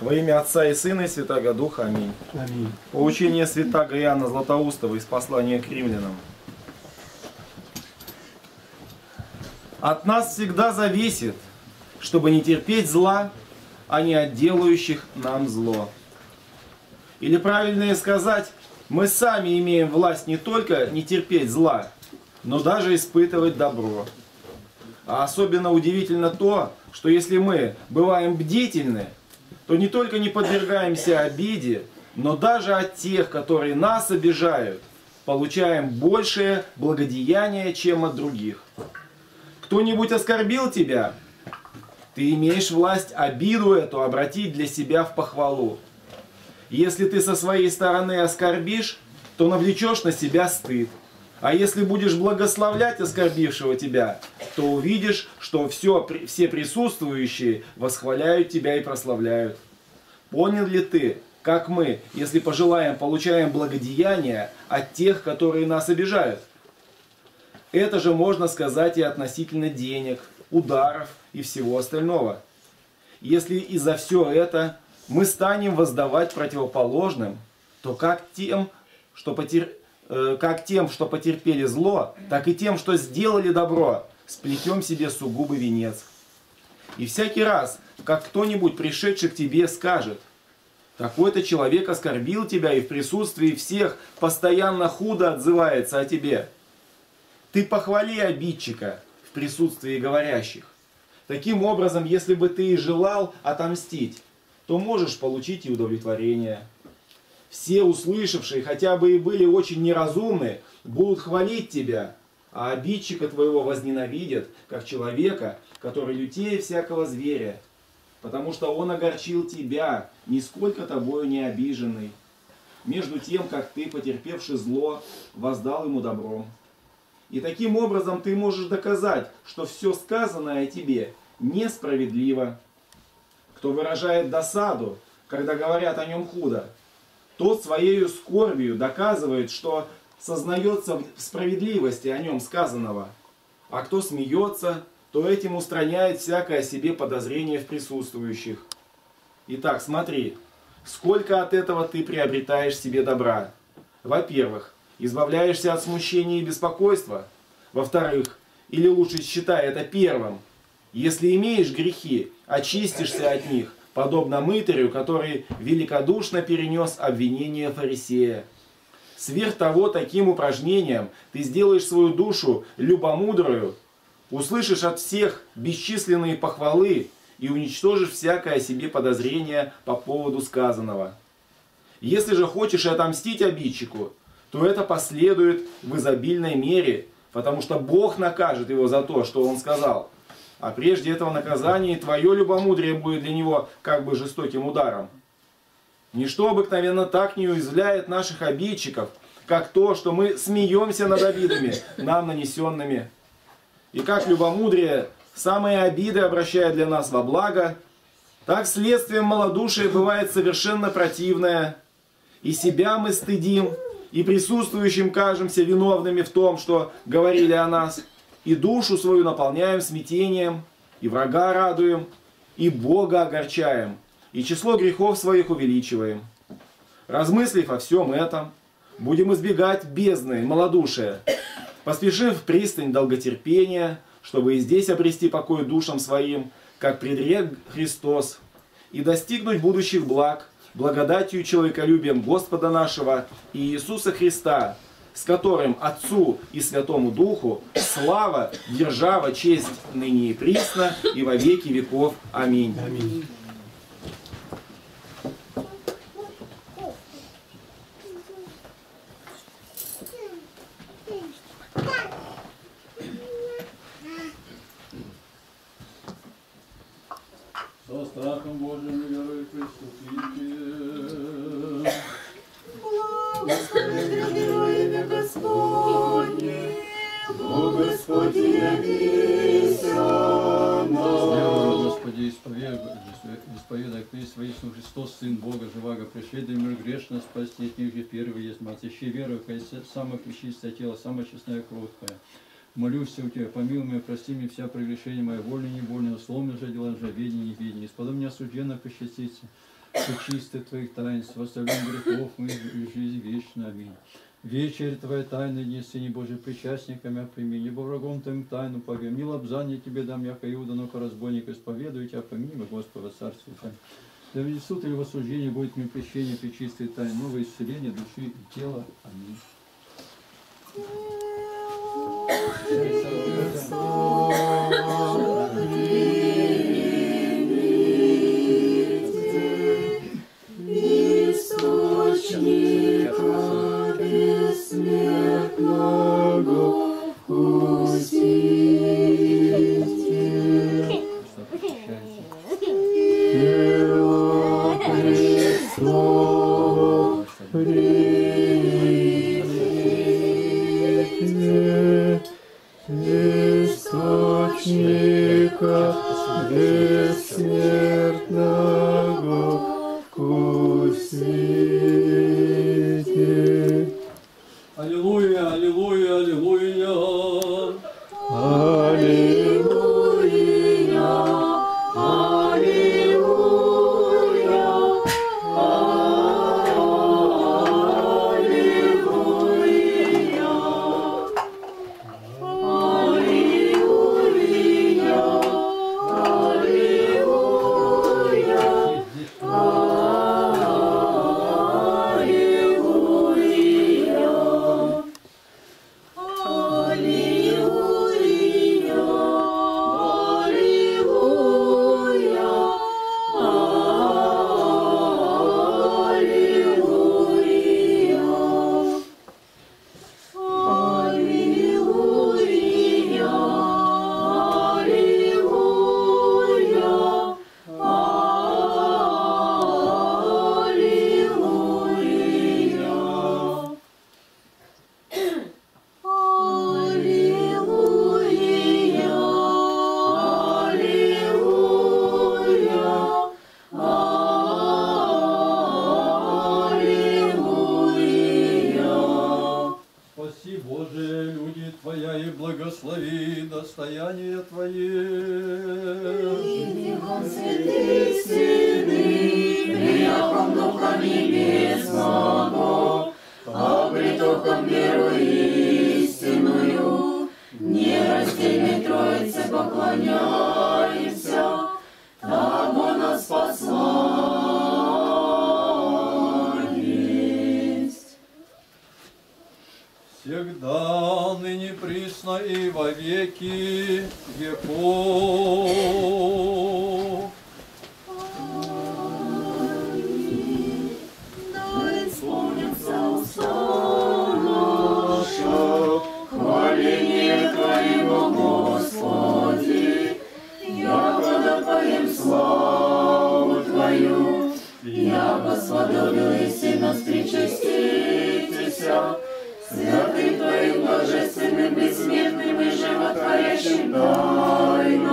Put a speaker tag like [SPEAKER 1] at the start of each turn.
[SPEAKER 1] Во имя Отца и Сына и Святаго Духа. Аминь.
[SPEAKER 2] Аминь.
[SPEAKER 1] Поучение святаго Иоанна Златоустова из послания к римлянам. От нас всегда зависит, чтобы не терпеть зла, а не от делающих нам зло. Или правильнее сказать, мы сами имеем власть не только не терпеть зла, но даже испытывать добро. А особенно удивительно то, что если мы бываем бдительны, то не только не подвергаемся обиде, но даже от тех, которые нас обижают, получаем большее благодеяние, чем от других. Кто-нибудь оскорбил тебя? Ты имеешь власть обиду эту обратить для себя в похвалу. Если ты со своей стороны оскорбишь, то навлечешь на себя стыд. А если будешь благословлять оскорбившего тебя, то увидишь, что все присутствующие восхваляют тебя и прославляют. Понял ли ты, как мы, если пожелаем, получаем благодеяние от тех, которые нас обижают? Это же можно сказать и относительно денег, ударов и всего остального. Если и за все это мы станем воздавать противоположным, то как тем, что потерпели зло, так и тем, что сделали добро, сплетем себе сугубый венец. И всякий раз, как кто-нибудь, пришедший к тебе, скажет: такой-то человек оскорбил тебя и в присутствии всех постоянно худо отзывается о тебе, ты похвали обидчика в присутствии говорящих. Таким образом, если бы ты и желал отомстить, то можешь получить и удовлетворение. Все услышавшие, хотя бы и были очень неразумны, будут хвалить тебя, а обидчика твоего возненавидят, как человека, который лютее всякого зверя, потому что он огорчил тебя, нисколько тобою не обиженный, между тем, как ты, потерпевший зло, воздал ему добром. И таким образом ты можешь доказать, что все сказанное о тебе несправедливо. Кто выражает досаду, когда говорят о нем худо, тот своею скорбью доказывает, что сознается в справедливости о нем сказанного. А кто смеется, то этим устраняет всякое себе подозрение в присутствующих. Итак, смотри, сколько от этого ты приобретаешь себе добра. Во-первых, избавляешься от смущения и беспокойства. Во-вторых, или лучше считай это первым, если имеешь грехи, очистишься от них, подобно мытарю, который великодушно перенес обвинение фарисея. Сверх того, таким упражнением ты сделаешь свою душу любомудрую, услышишь от всех бесчисленные похвалы и уничтожишь всякое себе подозрение по поводу сказанного. Если же хочешь отомстить обидчику, то это последует в изобильной мере, потому что Бог накажет его за то, что он сказал. А прежде этого наказания твое любомудрие будет для него как бы жестоким ударом. Ничто обыкновенно так не уязвляет наших обидчиков, как то, что мы смеемся над обидами, нам нанесенными. И как любомудрие самые обиды обращает для нас во благо, так следствием малодушия бывает совершенно противное. И себя мы стыдим, и присутствующим кажемся виновными в том, что говорили о нас, и душу свою наполняем смятением, и врага радуем, и Бога огорчаем, и число грехов своих увеличиваем. Размыслив о всем этом, будем избегать бездны малодушия, поспешив в пристань долготерпения, чтобы и здесь обрести покой душам своим, как предрек Христос, и достигнуть будущих благ, благодатью и человеколюбием Господа нашего и Иисуса Христа, с которым Отцу и Святому Духу слава, держава, честь ныне и присно, и во веки веков. Аминь.
[SPEAKER 2] Аминь.
[SPEAKER 3] Со страхом Божьим верой приступите.
[SPEAKER 4] Благословен герой имя Господне, о Господи явися нам.
[SPEAKER 3] Господи, исповедай крест воистину Христос, Сын Бога, живаго, пришедший в мир грешно спасти, от них же первый есть мать, ищи веру, самое пречистое тело, самая честная кровь Твоя. Молюсь у Тебя, помилуй меня, прости мне вся прегрешения моя, вольно и невольно, словно же дела, же ведение, неведение. Исподобно меня осужденных и счаститься, и чистых Твоих таинств, оставлен грехов мы и жизнь вечная. Аминь. Вечерь Твоя тайна, не Сыне Божий, причастниками прими, либо врагом Твоим тайну повем, не лобзание Тебе дам, яко Иуда, но разбойник исповедую Тебя, помяни мы, Господа, Царствие Твое. Да внесут или в осуждение будет мне прещение пречистой тайны, новое исцеление души и тела. Аминь.
[SPEAKER 4] Источника бессмертного вкусите. Тело Христово примите, источника бессмертного вкусите.
[SPEAKER 3] Аллилуйя, аллилуйя, аллилуйя.
[SPEAKER 4] Аллилуйя, аллилуйя, аллилуйя, аллилуйя,
[SPEAKER 3] Спаси, Боже, люди Твоя и благослови достояние Твое.
[SPEAKER 4] Идихом святых сыны, прияхом Духа Небесного, обретохом веру истинную, нераздельной Троице поклоняемся, тому нас спасла есть.
[SPEAKER 3] Всегда, ныне, присно и во веки веков.
[SPEAKER 4] Да исполнится уста наша, хваление Твоего, Господи, яко поем славу Твою, яко сподобились и нас причаститеся, святым Твоим божественным, бессмертным и животворящим Тайну.